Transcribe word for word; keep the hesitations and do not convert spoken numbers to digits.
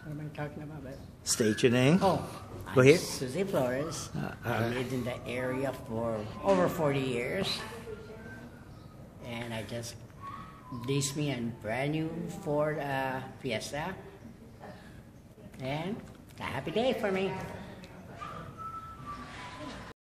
What am I talking about? But, State your name. oh, Go I'm ahead. Susie Flores. Uh, I uh, lived in the area for over forty years. And I just leased me a brand new Ford uh, Fiesta. And a happy day for me.